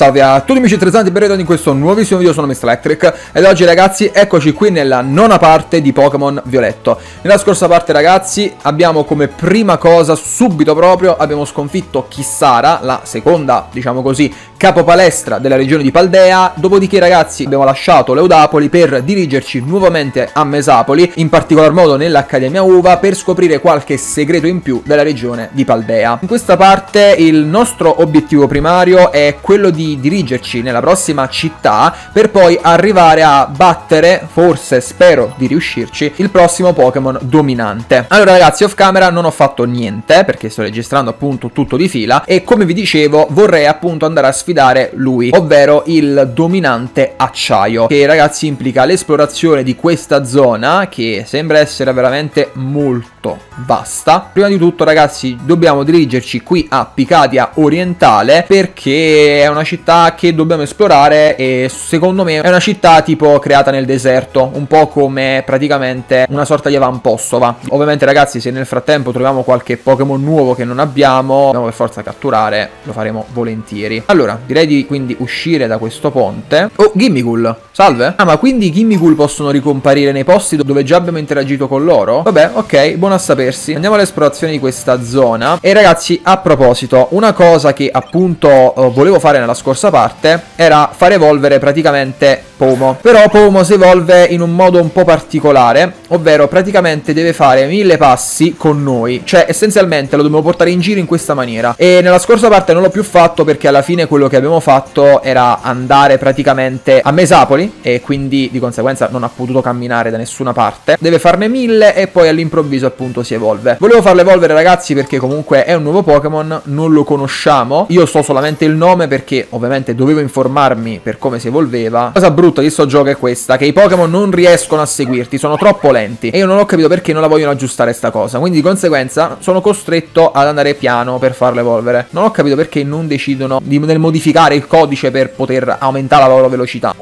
Salve a tutti amici interessanti, benvenuti in questo nuovissimo video, sono Mr. Electric ed oggi ragazzi eccoci qui nella nona parte di Pokémon Violetto. Nella scorsa parte ragazzi abbiamo come prima cosa, subito proprio, abbiamo sconfitto Kissara, la seconda, diciamo così, capopalestra della regione di Paldea. Dopodiché ragazzi abbiamo lasciato Leudapoli per dirigerci nuovamente a Mesapoli, in particolar modo nell'Accademia Uva, per scoprire qualche segreto in più della regione di Paldea. In questa parte il nostro obiettivo primario è quello di dirigerci nella prossima città per poi arrivare a battere, forse spero di riuscirci, il prossimo Pokémon dominante. Allora ragazzi, off camera non ho fatto niente perché sto registrando appunto tutto di fila e come vi dicevo vorrei appunto andare a sfidare lui, ovvero il dominante acciaio, che ragazzi implica l'esplorazione di questa zona che sembra essere veramente molto vasta. Prima di tutto ragazzi dobbiamo dirigerci qui a Picadia Orientale perché è una città che dobbiamo esplorare e secondo me è una città tipo creata nel deserto, un po' come praticamente una sorta di avamposto, va. Ovviamente ragazzi, se nel frattempo troviamo qualche Pokémon nuovo che non abbiamo, dobbiamo per forza catturare, lo faremo volentieri. Allora direi di quindi uscire da questo ponte. Oh, Gimmighoul, salve. Ah, ma quindi Gimmighoul possono ricomparire nei posti dove già abbiamo interagito con loro? Vabbè, ok, buono a sapersi. Andiamo all'esplorazione di questa zona. E ragazzi, a proposito, una cosa che appunto volevo fare nella scorsa parte era far evolvere praticamente Poumo. Però Poumo si evolve in un modo un po' particolare, ovvero praticamente deve fare 1000 passi con noi, cioè essenzialmente lo dobbiamo portare in giro in questa maniera. E nella scorsa parte non l'ho più fatto perché alla fine quello che abbiamo fatto era andare praticamente a Mesapoli e quindi di conseguenza non ha potuto camminare da nessuna parte. Deve farne 1000 e poi all'improvviso appunto si evolve. Volevo farlo evolvere ragazzi perché comunque è un nuovo Pokémon, non lo conosciamo, io so solamente il nome perché ovviamente dovevo informarmi per come si evolveva. La cosa brutta di sto gioco è questa, che i Pokémon non riescono a seguirti, sono troppo lenti e io non ho capito perché non la vogliono aggiustare sta cosa, quindi di conseguenza sono costretto ad andare piano per farlo evolvere. Non ho capito perché non decidono di modificare il codice per poter aumentare la loro velocità.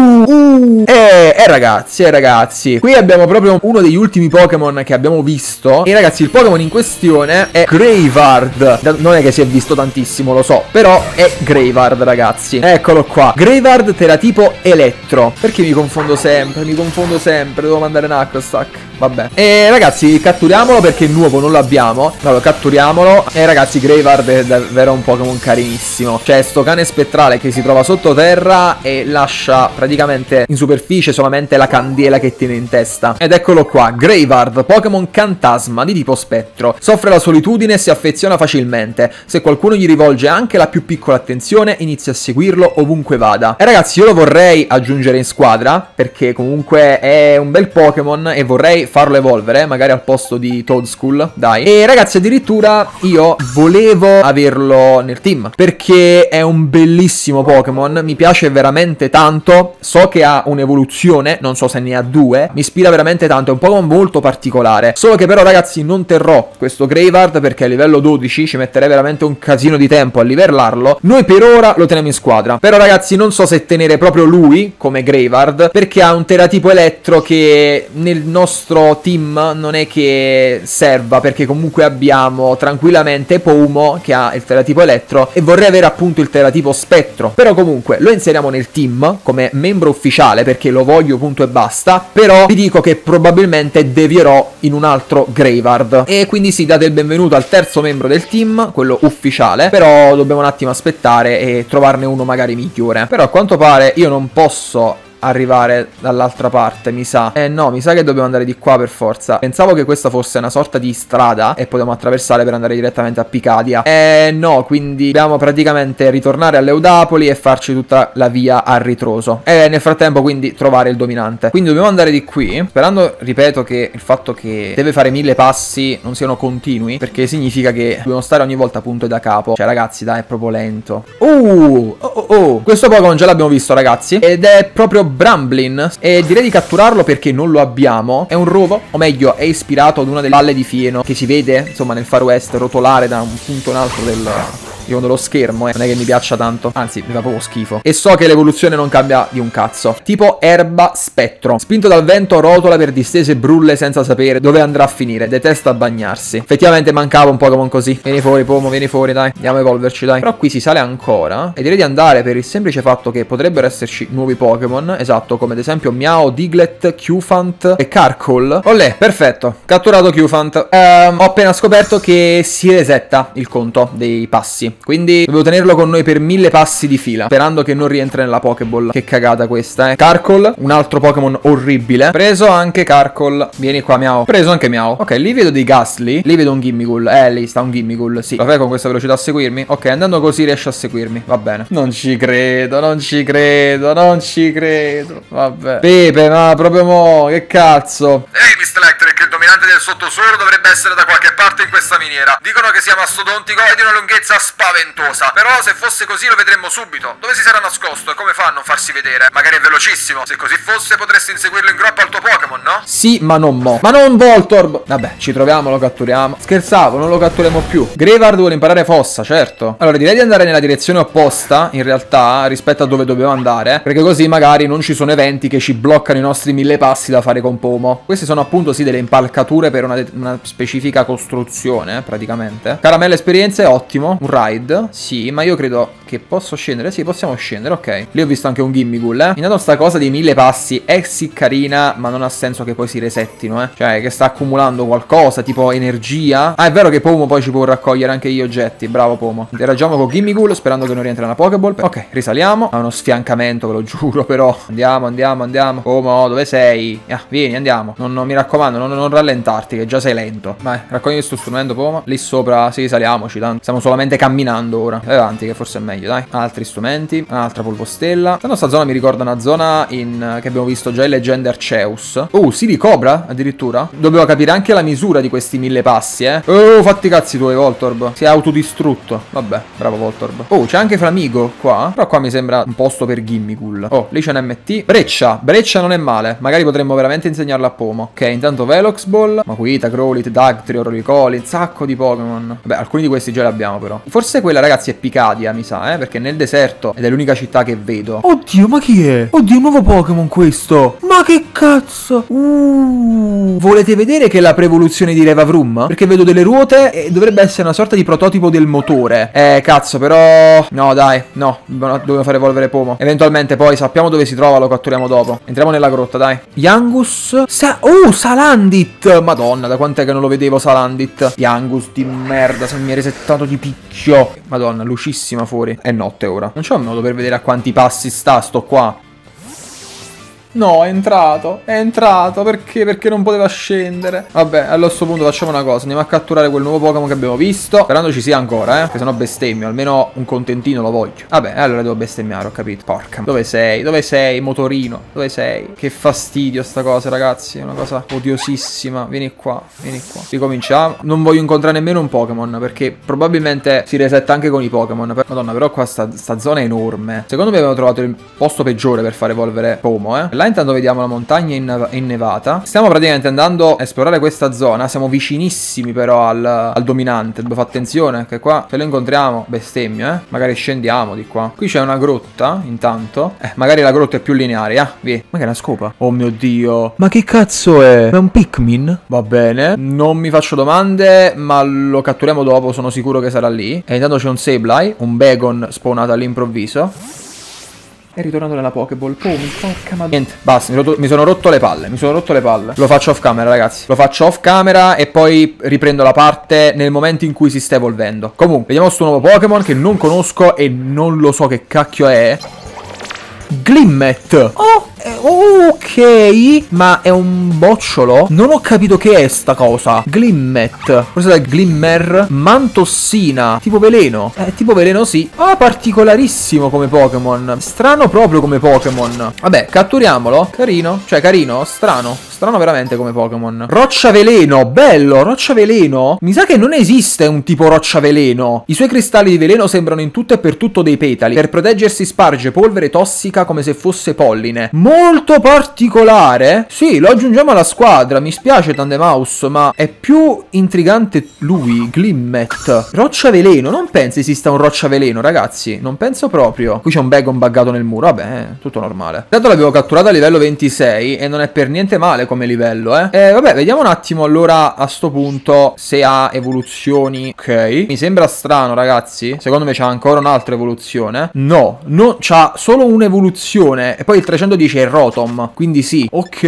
Ragazzi, qui abbiamo proprio uno degli ultimi Pokémon che abbiamo visto e ragazzi il Pokémon in questione è Greivard. Non è che si è visto tantissimo, lo so, però è Greivard ragazzi. Eccolo qua, Greivard teratipo elettro. Perché mi confondo sempre, devo mandare Nacrostack. Vabbè. E ragazzi catturiamolo perché è nuovo, non l'abbiamo. Allora catturiamolo. E ragazzi Greivard è davvero un Pokémon carinissimo. Cioè sto cane spettrale che si trova sottoterra e lascia praticamente in superficie solamente la candela che tiene in testa. Ed eccolo qua, Greivard, Pokémon Cantasma di tipo spettro. Soffre la solitudine e si affeziona facilmente. Se qualcuno gli rivolge anche la più piccola attenzione inizia a seguirlo ovunque vada. E ragazzi io lo vorrei aggiungere in squadra perché comunque è un bel Pokémon e vorrei farlo evolvere magari al posto di Toedscool, dai. E ragazzi addirittura io volevo averlo nel team perché è un bellissimo Pokémon, mi piace veramente tanto. So che ha un'evoluzione, non so se ne ha due, mi ispira veramente tanto, è un Pokémon molto particolare. Solo che però ragazzi non terrò questo Greivard perché a livello 12 ci metterei veramente un casino di tempo a livellarlo. Noi per ora lo teniamo in squadra, però ragazzi non so se tenere proprio lui come Greivard perché ha un teratipo elettro che nel nostro team non è che serva, perché comunque abbiamo tranquillamente Poumo che ha il teratipo elettro e vorrei avere appunto il teratipo spettro. Però comunque lo inseriamo nel team come membro ufficiale perché lo voglio punto e basta. Però vi dico che probabilmente devierò in un altro Greivard e quindi sì, date il benvenuto al terzo membro del team, quello ufficiale. Però dobbiamo un attimo aspettare e trovarne uno magari migliore. Però a quanto pare io non posso arrivare dall'altra parte, mi sa. No, mi sa che dobbiamo andare di qua per forza. Pensavo che questa fosse una sorta di strada e potevamo attraversare per andare direttamente a Picadia. No, quindi dobbiamo praticamente ritornare a Leudapoli e farci tutta la via a ritroso. E nel frattempo quindi trovare il dominante. Quindi dobbiamo andare di qui, sperando, ripeto, che il fatto che deve fare 1000 passi non siano continui, perché significa che dobbiamo stare ogni volta punto e da capo. Cioè ragazzi dai, è proprio lento. Questo Pokémon già l'abbiamo visto ragazzi ed è proprio Bramblin e direi di catturarlo perché non lo abbiamo. È un rovo, o meglio è ispirato ad una delle palle di fieno che si vede insomma nel Far West rotolare da un punto in alto secondo lo schermo, non è che mi piaccia tanto, anzi mi fa proprio schifo. E so che l'evoluzione non cambia di un cazzo. Tipo erba spettro, spinto dal vento rotola per distese brulle senza sapere dove andrà a finire, detesta bagnarsi. Effettivamente mancava un Pokémon così. Vieni fuori Pomo, vieni fuori, dai, andiamo a evolverci, dai. Però qui si sale ancora e direi di andare per il semplice fatto che potrebbero esserci nuovi Pokémon, esatto, come ad esempio Meow, Diglett, Cufant e Carkol. Olè, perfetto, catturato Cufant. Ho appena scoperto che si resetta il conto dei passi, quindi dovevo tenerlo con noi per 1000 passi di fila, sperando che non rientra nella Pokéball. Che cagata questa, Carkol, un altro Pokémon orribile. Preso anche Carkol, vieni qua Meow. Preso anche Meow. Ok, lì vedo dei Ghastly, lì vedo un Gimmighoul. Lì sta un Gimmighoul, sì. Lo fai con questa velocità a seguirmi? Ok, andando così riesce a seguirmi, va bene. Non ci credo, non ci credo, non ci credo. Vabbè. Pepe, ma proprio mo, che cazzo. Ehi, Mr. Electric, il dominante del sottosuolo dovrebbe essere da qualche parte in questa miniera. Dicono che sia mastodontico e di una lunghezza spaventosa. Però se fosse così lo vedremmo subito. Dove si sarà nascosto e come fa a non farsi vedere? Magari è velocissimo. Se così fosse potresti inseguirlo in groppa al tuo Pokémon, no? Sì, ma non mo. Ma non Voltorb. Vabbè, ci troviamo, lo catturiamo. Scherzavo, non lo catturiamo più. Greivard vuole imparare fossa, certo. Allora direi di andare nella direzione opposta, in realtà, rispetto a dove dobbiamo andare, perché così magari non ci sono eventi che ci bloccano i nostri 1000 passi da fare con Pomo. Queste sono appunto sì delle impalcature per una specifica costruzione, praticamente. Caramella esperienza è ottimo. Un ride, sì, ma io credo che posso scendere. Sì, possiamo scendere, ok. Lì ho visto anche un Gimmighoul, Intanto sta cosa dei 1000 passi è sì carina, ma non ha senso che poi si resettino, Cioè, che sta accumulando qualcosa, tipo energia. Ah, è vero che Pomo poi ci può raccogliere anche gli oggetti. Bravo Pomo. Interagiamo con Gimmighoul sperando che non rientri nella Pokéball. Ok, risaliamo. Ha uno sfiancamento, ve lo giuro, però. Andiamo, andiamo, andiamo. Pomo, dove sei? Vieni, andiamo. Non mi raccomando, non rallentarti, che già sei lento. Vai, raccogli questo strumento, Pomo. Lì sopra, sì, saliamoci, tanto. Stiamo solamente camminando ora. Vai avanti, che forse è meglio, dai. Altri strumenti. Un'altra polvostella. Tanto sta zona mi ricorda una zona che abbiamo visto già in Leggende Arceus. Sili Cobra, addirittura. Dobbiamo capire anche la misura di questi 1000 passi, fatti i cazzi tuoi, Voltorb. Si è autodistrutto. Vabbè, bravo Voltorb. C'è anche Flamigo qua. Però qua mi sembra un posto per Gimmighoul. Lì c'è un MT. Breccia. Breccia non è male. Magari potremmo veramente insegnarla a Pomo. Ok, intanto Velox Ball, Makuhita, Growlithe, Dugtrio, Rolicoli, un sacco di Pokémon. Vabbè, alcuni di questi già li abbiamo però. Forse quella, ragazzi, è Picadia, mi sa, perché nel deserto ed è l'unica città che vedo. Oddio, ma chi è? Oddio, un nuovo Pokémon questo. Ma che cazzo? Volete vedere che è la pre-evoluzione di Revavroom? Perché vedo delle ruote e dovrebbe essere una sorta di prototipo del motore. Cazzo, però... No, dai, no, dobbiamo fare evolvere Pomo. Eventualmente poi sappiamo dove si trova, lo catturiamo dopo. Entriamo nella grotta, dai. Yangus. Salandit. Madonna, da quant'è che non lo vedevo Salandit? Yangus di merda, se mi è resettato di picchio. Madonna, lucissima fuori. È notte ora. Non c'è un modo per vedere a quanti passi sto qua. No, è entrato, perché? Perché non poteva scendere. Vabbè, a questo punto facciamo una cosa. Andiamo a catturare quel nuovo Pokémon che abbiamo visto, sperando ci sia ancora, perché sennò bestemmio. Almeno un contentino lo voglio. Vabbè, allora devo bestemmiare, ho capito. Porca. Dove sei? Dove sei, motorino? Dove sei? Che fastidio sta cosa, ragazzi. È una cosa odiosissima. Vieni qua, vieni qua. Ricominciamo. Non voglio incontrare nemmeno un Pokémon, perché probabilmente si resetta anche con i Pokémon. Madonna, però qua sta zona è enorme. Secondo me abbiamo trovato il posto peggiore per far evolvere Pomo, Là intanto vediamo la montagna innevata. Stiamo praticamente andando a esplorare questa zona. Siamo vicinissimi però al dominante. Devo fare attenzione che qua se lo incontriamo bestemmio, Magari scendiamo di qua. Qui c'è una grotta intanto. Magari la grotta è più lineare, Via. Ma che è una scopa? Oh mio Dio. Ma che cazzo è? È un Pikmin? Va bene. Non mi faccio domande, ma lo catturiamo dopo. Sono sicuro che sarà lì. E intanto c'è un Sableye, un Bagon spawnato all'improvviso. E ritornando nella Pokéball. Porca madonna. Niente, basta, mi sono rotto le palle. Lo faccio off camera, ragazzi. Lo faccio off camera e poi riprendo la parte nel momento in cui si sta evolvendo. Comunque, vediamo questo nuovo Pokémon che non conosco e non lo so che cacchio è. Glimmet. Ok, ma è un bocciolo? Non ho capito che è sta cosa. Glimmet. Forse è Glimmer. Mantossina. Tipo veleno. Tipo veleno sì. Particolarissimo come Pokémon. Strano proprio come Pokémon. Vabbè, catturiamolo. Carino. Cioè, carino. Strano. Strano veramente come Pokémon. Roccia veleno, bello, roccia veleno. Mi sa che non esiste un tipo roccia veleno. I suoi cristalli di veleno sembrano in tutto e per tutto dei petali. Per proteggersi sparge polvere tossica come se fosse polline. Molto particolare. Sì, lo aggiungiamo alla squadra. Mi spiace Tandemaus, ma è più intrigante lui, Glimmet. Roccia veleno, non penso esista un roccia veleno, ragazzi. Non penso proprio. Qui c'è un Bagon buggato nel muro, vabbè, tutto normale. Tanto l'avevo catturato a livello 26 e non è per niente male come livello, vabbè, vediamo un attimo allora a sto punto se ha evoluzioni. Ok, mi sembra strano, ragazzi. Secondo me c'ha ancora un'altra evoluzione. No, c'ha solo un'evoluzione. E poi il 310 è il Rotom, quindi sì.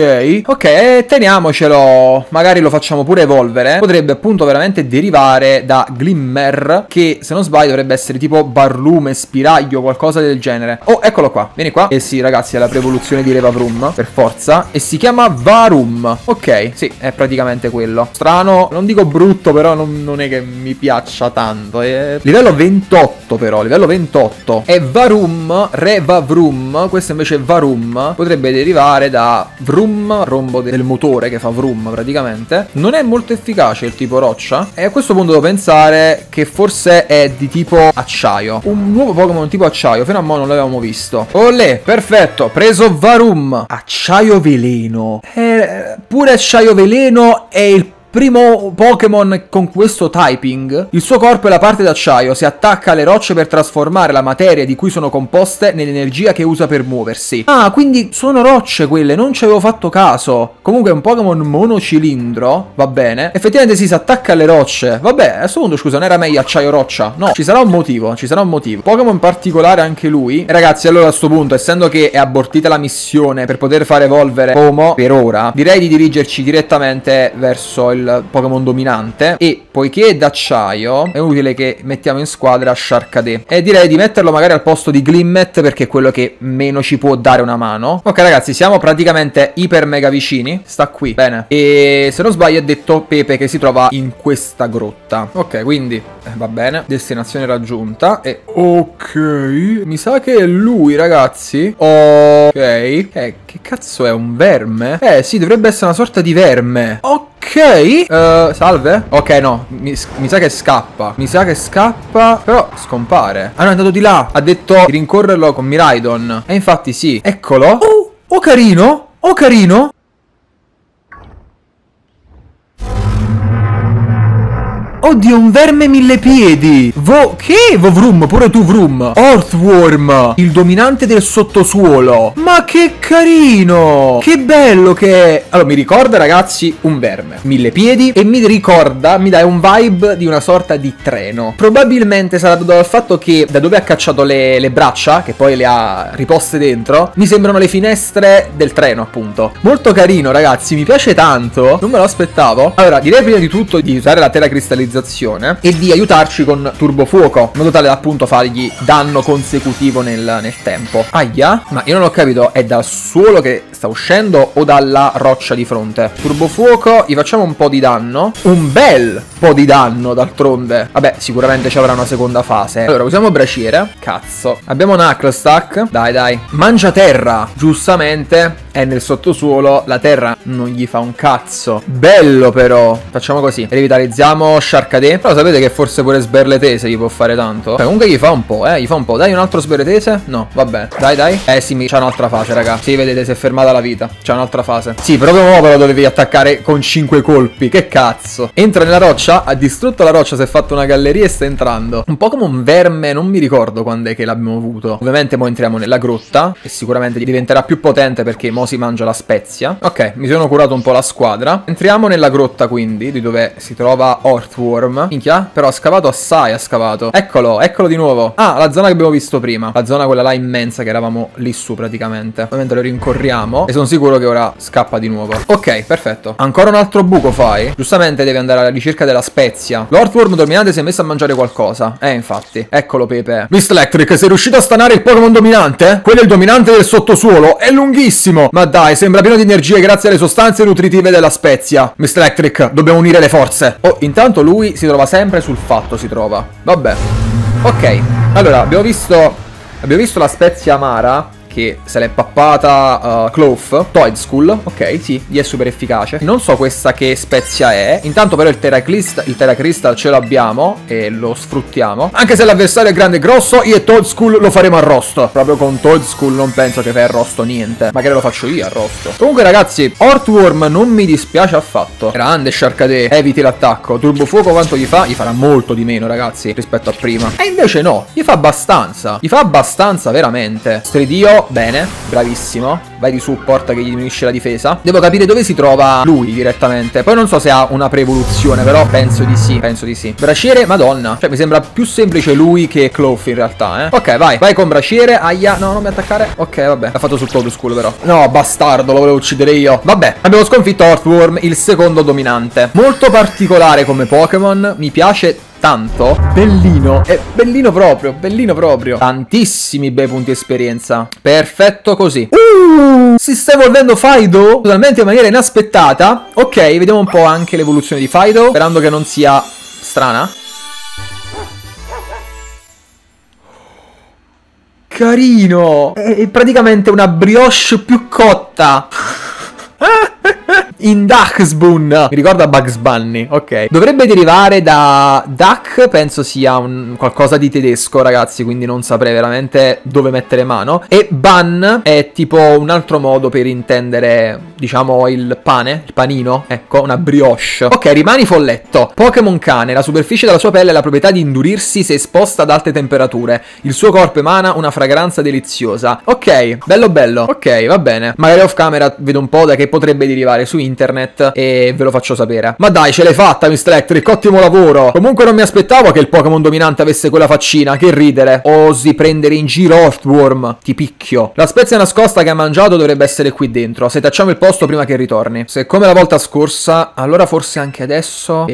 Ok, teniamocelo. Magari lo facciamo pure evolvere. Potrebbe appunto veramente derivare da Glimmer, che se non sbaglio dovrebbe essere tipo barlume, spiraglio, qualcosa del genere. Oh, eccolo qua, vieni qua. Eh sì, ragazzi, è la pre-evoluzione di Revavroom, per forza. E si chiama Varum. Ok, sì, è praticamente quello. Strano, non dico brutto, però non è che mi piaccia tanto. Livello 28 però, livello 28. È Varum, Revavroom. Questo invece è Varum. Potrebbe derivare da Vroom, rombo del motore che fa Vroom praticamente. Non è molto efficace il tipo roccia. E a questo punto devo pensare che forse è di tipo acciaio. Un nuovo Pokémon tipo acciaio. Fino a mo' non l'avevamo visto. Olè, perfetto, preso Varum. Acciaio veleno. Pure acciaio veleno è il primo Pokémon con questo typing. Il suo corpo è la parte d'acciaio, si attacca alle rocce per trasformare la materia di cui sono composte nell'energia che usa per muoversi. Ah, quindi sono rocce quelle, non ci avevo fatto caso. Comunque è un Pokémon monocilindro, va bene. Effettivamente si attacca alle rocce. Vabbè, a questo punto scusa, non era meglio acciaio roccia? No, ci sarà un motivo, ci sarà un motivo. Pokémon particolare anche lui. E ragazzi, allora a sto punto, essendo che è abortita la missione per poter far evolvere Pomo per ora, direi di dirigerci direttamente verso il Pokémon dominante. E poiché è d'acciaio è utile che mettiamo in squadra Sharkade. E direi di metterlo magari al posto di Glimmet, perché è quello che meno ci può dare una mano. Ok ragazzi, siamo praticamente iper mega vicini. Sta qui, bene. E se non sbaglio è detto Pepe che si trova in questa grotta. Ok, quindi va bene, destinazione raggiunta. E ok, mi sa che è lui, ragazzi. Ok, che cazzo è, un verme? Sì, dovrebbe essere una sorta di verme. Ok, salve? Ok, no, mi sa che scappa. Mi sa che scappa, però scompare. Ah no, è andato di là. Ha detto di rincorrerlo con Miraidon. E infatti sì. Eccolo. Oh carino. Oh carino. Oddio, un verme mille piedi. Che? Vovroom, pure tu Vroom. Earthworm, il dominante del sottosuolo. Ma che carino. Che bello che è. Allora, mi ricorda, ragazzi, un verme mille piedi. E mi ricorda, mi dà un vibe di una sorta di treno. Probabilmente sarà dovuto al fatto che da dove ha cacciato le braccia, che poi le ha riposte dentro, mi sembrano le finestre del treno, appunto. Molto carino, ragazzi, mi piace tanto. Non me lo aspettavo. Allora, direi prima di tutto di usare la teracristallizzazione e di aiutarci con turbofuoco, in modo tale da appunto fargli danno consecutivo nel tempo. Aia, ma io non ho capito, è dal suolo che sta uscendo o dalla roccia di fronte? Turbofuoco, gli facciamo un po' di danno, un bel po' di danno d'altronde. Vabbè, sicuramente ci avrà una seconda fase. Allora, usiamo braciere. Cazzo, abbiamo Knuckle Stack. Dai, mangia terra. Giustamente è nel sottosuolo, la terra non gli fa un cazzo. Bello però. Facciamo così, rivitalizziamo Sharkade. Però sapete che forse pure Sberletese gli può fare tanto. Comunque gli fa un po', gli fa un po'. Dai, un altro Sberletese? No, vabbè. Dai. Sì, c'è un'altra fase, raga. Sì, vedete, si è fermata la vita. C'è un'altra fase. Sì, proprio ora lo dovevi attaccare con 5 colpi. Che cazzo. Entra nella roccia, ha distrutto la roccia, si è fatto una galleria e sta entrando. Un po' come un verme, non mi ricordo quando è che l'abbiamo avuto. Ovviamente mo entriamo nella grotta e sicuramente diventerà più potente perché mo si mangia la spezia. Ok, mi sono curato un po' la squadra. Entriamo nella grotta quindi, di dove si trova Earthworm. Minchia, però ha scavato assai, ha scavato. Eccolo di nuovo. Ah, la zona che abbiamo visto prima. La zona quella là immensa che eravamo lì su praticamente. Ovviamente lo rincorriamo e sono sicuro che ora scappa di nuovo. Ok, perfetto. Ancora un altro buco fai? Giustamente devi andare alla ricerca della spezia. L'Earthworm dominante si è messo a mangiare qualcosa. Infatti. Eccolo Pepe. Mist Electric, sei riuscito a stanare il Pokémon dominante? Quello è il dominante del sottosuolo. È lunghissimo. Ma dai, sembra pieno di energie grazie alle sostanze nutritive della spezia. Mist Electric, dobbiamo unire le forze. Oh, intanto lui si trova sempre sul fatto, si trova. Vabbè. Ok. Allora, abbiamo visto la spezia amara, che se l'è pappata Cloth. Toedscool, ok, sì, gli è super efficace. Non so questa che spezia è. Intanto però il Terra Crystal ce l'abbiamo e lo sfruttiamo. Anche se l'avversario è grande e grosso, io e Toedscool lo faremo arrosto. Proprio con Toedscool non penso che fai arrosto niente. Magari lo faccio io arrosto. Comunque ragazzi, Heartworm non mi dispiace affatto. Grande Sharkade, eviti l'attacco. Turbofuoco quanto gli fa? Gli farà molto di meno ragazzi rispetto a prima. E invece no, gli fa abbastanza. Gli fa abbastanza veramente. Stridio, bene, bravissimo. Vai di support che gli diminuisce la difesa. Devo capire dove si trova lui direttamente. Poi non so se ha una pre-evoluzione, però penso di sì. Penso di sì. Braciere, madonna. Cioè mi sembra più semplice lui che Cloth in realtà, Ok, vai. Vai con braciere. Aia, no, non mi attaccare. Ok, vabbè. L'ha fatto sul Toedscool però. No, bastardo, lo volevo uccidere io. Vabbè, abbiamo sconfitto Heartworm, il secondo dominante. Molto particolare come Pokémon. Mi piace tanto. Bellino. È bellino proprio. Bellino proprio. Tantissimi bei punti esperienza. Perfetto così. Si sta evolvendo Fidough totalmente in maniera inaspettata. Ok, vediamo un po' anche l'evoluzione di Fidough, sperando che non sia strana. Carino. È praticamente una brioche più cotta. In Ducksboon. Mi ricorda Bugs Bunny. Ok. Dovrebbe derivare da Duck. Penso sia qualcosa di tedesco ragazzi, quindi non saprei veramente dove mettere mano. E Bun è tipo un altro modo per intendere, diciamo, il pane, il panino. Ecco, una brioche. Ok, rimani folletto. Pokémon cane. La superficie della sua pelle ha la proprietà di indurirsi se esposta ad alte temperature. Il suo corpo emana una fragranza deliziosa. Ok, bello bello. Ok, va bene. Magari off camera vedo un po' da che potrebbe derivare su internet e ve lo faccio sapere. Ma dai, ce l'hai fatta Mr. Electric, ottimo lavoro. Comunque non mi aspettavo che il Pokémon dominante avesse quella faccina. Che ridere. Osi prendere in giro Heartworm. Ti picchio. La spezia nascosta che ha mangiato dovrebbe essere qui dentro. Setacciamo il posto prima che ritorni. Se come la volta scorsa, allora forse anche adesso.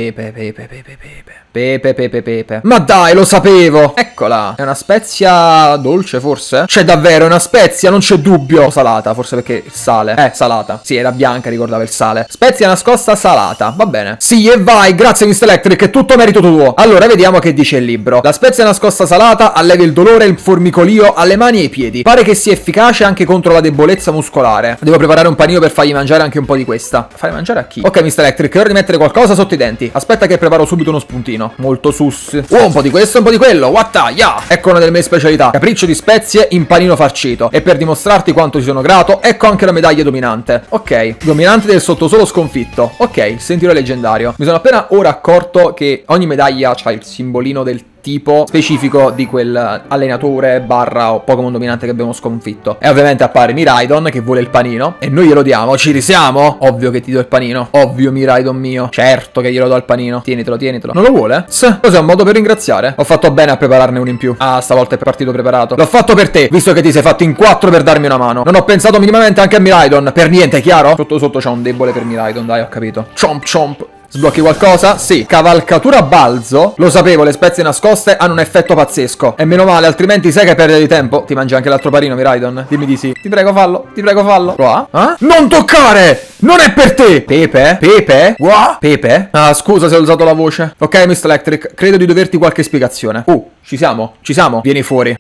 Pepe. Ma dai, lo sapevo. Eccola. È una spezia dolce forse? C'è davvero una spezia, non c'è dubbio. O salata, forse perché il sale. Salata. Sì, era bianca, ricordava il sale. Spezia nascosta salata. Va bene. Sì, e vai. Grazie Mr. Electric, è tutto merito tuo. Allora, vediamo che dice il libro. La spezia nascosta salata allevia il dolore e il formicolio alle mani e ai piedi. Pare che sia efficace anche contro la debolezza muscolare. Devo preparare un panino per fargli mangiare anche un po' di questa. Fare mangiare a chi? Ok, Mr. Electric, è ora di mettere qualcosa sotto i denti. Aspetta che preparo subito uno spuntino. Molto sus. Un po' di questo, un po' di quello. Watta, ya. Ecco una delle mie specialità. Capriccio di spezie in panino farcito. E per dimostrarti quanto ti sono grato, ecco anche la medaglia dominante. Ok, dominante del sottosolo sconfitto. Ok, sentilo leggendario. Mi sono appena ora accorto che ogni medaglia ha il simbolino del tipo specifico di quel allenatore barra o Pokémon dominante che abbiamo sconfitto. E ovviamente appare Miraidon che vuole il panino e noi glielo diamo. Ci risiamo? Ovvio che ti do il panino. Ovvio Miraidon mio. Certo che glielo do il panino. Tienitelo. Non lo vuole? Sì. Cos'è un modo per ringraziare? Ho fatto bene a prepararne uno in più. Ah, stavolta è partito preparato. L'ho fatto per te, visto che ti sei fatto in 4 per darmi una mano. Non ho pensato minimamente anche a Miraidon. Per niente, chiaro? Sotto c'ho un debole per Miraidon, dai, ho capito. Chomp. Sblocchi qualcosa? Sì. Cavalcatura balzo? Lo sapevo, le spezie nascoste hanno un effetto pazzesco. E meno male, altrimenti sai che perde di tempo. Ti mangi anche l'altro panino, Miraidon? Dimmi di sì. Ti prego, fallo. Qua? Non toccare! Non è per te! Pepe? What? Pepe? Ah, scusa se ho usato la voce. Ok, Mr. Electric, credo di doverti qualche spiegazione. Ci siamo? Vieni fuori.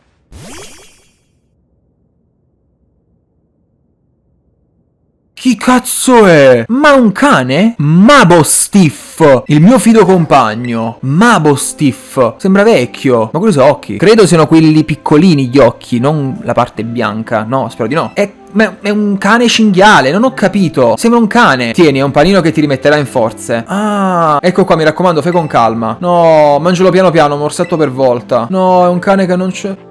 Chi cazzo è? Ma un cane? Mabostiff, il mio fido compagno. Mabostiff. Sembra vecchio. Ma quelli sono occhi. Credo siano quelli piccolini gli occhi, non la parte bianca. No, spero di no. È un cane cinghiale, non ho capito. Sembra un cane. Tieni, è un panino che ti rimetterà in forze. Ah, ecco qua, mi raccomando, fai con calma. No, mangialo piano piano, morsetto per volta. No, è un cane che non c'è.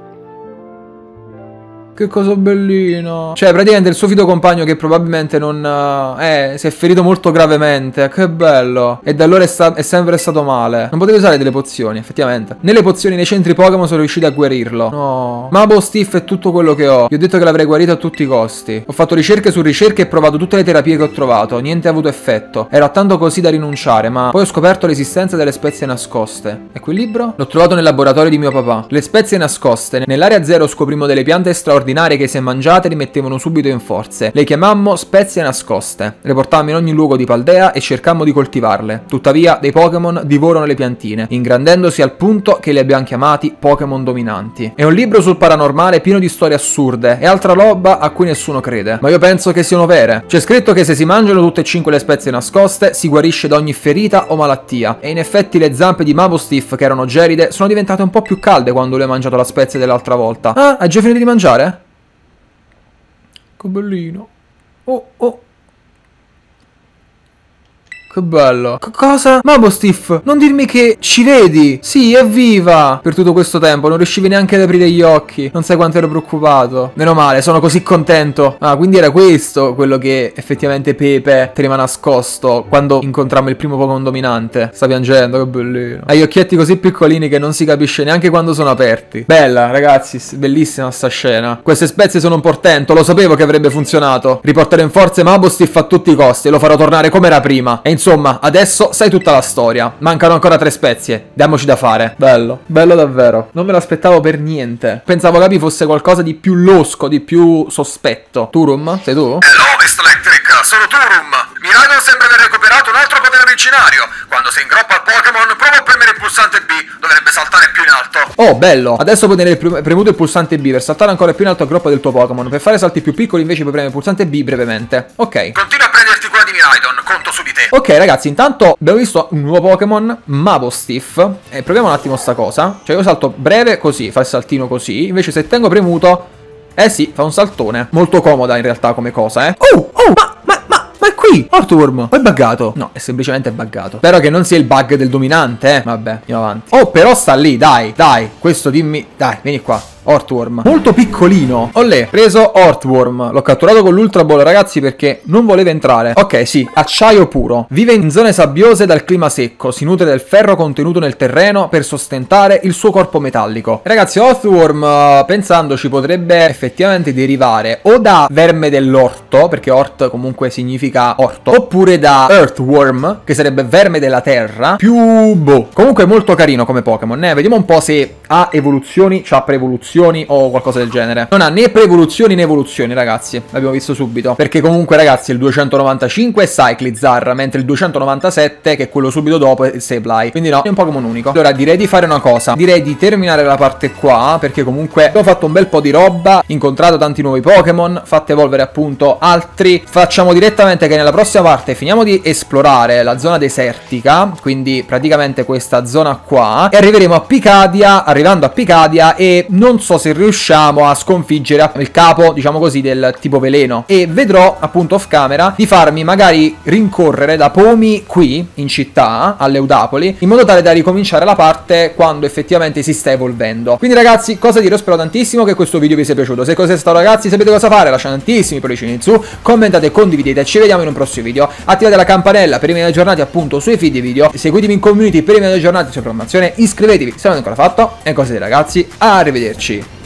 Che cosa bellina. Cioè, praticamente il suo fido compagno che probabilmente non... si è ferito molto gravemente. Che bello. E da allora è sempre stato male. Non potevi usare delle pozioni, effettivamente. Nelle pozioni nei centri Pokémon sono riusciti a guarirlo. No. Mabostiff è tutto quello che ho. Gli ho detto che l'avrei guarito a tutti i costi. Ho fatto ricerche su ricerche e provato tutte le terapie che ho trovato. Niente ha avuto effetto. Ero tanto così da rinunciare, ma poi ho scoperto l'esistenza delle spezie nascoste. E quel libro? L'ho trovato nel laboratorio di mio papà. Le spezie nascoste. Nell'area 0 scoprimmo delle piante straordinarie straordinarie che se mangiate li mettevano subito in forze. Le chiamammo spezie nascoste. Le portammo in ogni luogo di Paldea e cercammo di coltivarle. Tuttavia, dei Pokémon divorano le piantine, ingrandendosi al punto che li abbiamo chiamati Pokémon dominanti. È un libro sul paranormale pieno di storie assurde e altra roba a cui nessuno crede, ma io penso che siano vere. C'è scritto che se si mangiano tutte e 5 le spezie nascoste, si guarisce da ogni ferita o malattia, e in effetti le zampe di Mabosstiff, che erano gelide, sono diventate un po' più calde quando lui ha mangiato la spezia dell'altra volta. Ah, hai già finito di mangiare? Che bellino. Oh, oh. Che bello. Cosa? Mabosstiff, non dirmi che ci vedi. Sì, evviva. Per tutto questo tempo non riuscivi neanche ad aprire gli occhi. Non sai quanto ero preoccupato. Meno male, sono così contento. Ah, quindi era questo quello che effettivamente Pepe teneva nascosto quando incontrammo il primo Pokémon dominante. Sta piangendo, che bellino. Ha gli occhietti così piccolini che non si capisce neanche quando sono aperti. Bella, ragazzi, bellissima sta scena. Queste spezie sono un portento, lo sapevo che avrebbe funzionato. Riporterò in forza Mabosstiff a tutti i costi e lo farò tornare come era prima. E insomma, adesso sai tutta la storia. Mancano ancora 3 spezie. Diamoci da fare. Bello. Bello davvero. Non me l'aspettavo per niente. Pensavo Capi fosse qualcosa di più losco, di più sospetto. Turum? Sei tu? Hello, Mr. Electric, sono Turum. Miraidon sembra aver recuperato un altro potere originario. Quando si ingroppa al Pokémon, prova a premere il pulsante B. Dovrebbe saltare più in alto. Oh, bello. Adesso puoi tenere premuto il pulsante B per saltare ancora più in alto al groppo del tuo Pokémon. Per fare salti più piccoli invece puoi premere il pulsante B brevemente. Ok. Continua a prenderti cura di Miraidon, conto su di te. Ok ragazzi, intanto abbiamo visto un nuovo Pokémon, Mabosstiff. E proviamo un attimo sta cosa. Cioè io salto breve così, fa il saltino così. Invece se tengo premuto, eh sì, fa un saltone. Molto comoda in realtà come cosa, Oh, ma è qui! Orthworm! O è buggato? No, è semplicemente buggato. Spero che non sia il bug del dominante, Vabbè, andiamo avanti. Oh, però sta lì, dai. Questo dimmi. Dai, vieni qua. Orthworm. Molto piccolino. Olè, preso Orthworm. L'ho catturato con l'Ultra Ball, ragazzi, perché non voleva entrare. Ok, sì, acciaio puro. Vive in zone sabbiose dal clima secco. Si nutre del ferro contenuto nel terreno per sostentare il suo corpo metallico. Ragazzi, Orthworm, pensandoci, potrebbe effettivamente derivare o da verme dell'orto, perché Ort comunque significa orto, oppure da Earthworm, che sarebbe verme della terra, più boh. Comunque molto carino come Pokémon, Vediamo un po' se ha evoluzioni, c'ha pre-evoluzioni o qualcosa del genere. Non ha né pre-evoluzioni né evoluzioni, ragazzi. L'abbiamo visto subito. Perché comunque, ragazzi, il 295 è Cyclizar, mentre il 297, che è quello subito dopo, è Sableye. Quindi no, è un Pokémon unico. Allora, direi di fare una cosa. Direi di terminare la parte qua, perché comunque abbiamo fatto un bel po' di roba, incontrato tanti nuovi Pokémon, fatto evolvere appunto altri. Facciamo direttamente che nella prossima parte finiamo di esplorare la zona desertica, quindi praticamente questa zona qua, e arriveremo a Picadia, arrivando a Picadia, e non so se riusciamo a sconfiggere il capo, diciamo così, del tipo veleno. E vedrò appunto off camera di farmi magari rincorrere da Pomi qui in città, a Leudapoli, in modo tale da ricominciare la parte quando effettivamente si sta evolvendo. Quindi ragazzi, cosa dire? Io spero tantissimo che questo video vi sia piaciuto. Se così è stato, ragazzi, sapete cosa fare? Lasciate tantissimi pollicini in su, commentate, condividete, ci vediamo in un prossimo video. Attivate la campanella per rimanere aggiornati appunto sui feed video, seguitemi in community per rimanere aggiornati sulla programmazione, iscrivetevi se non l'avete ancora fatto, e così ragazzi, arrivederci.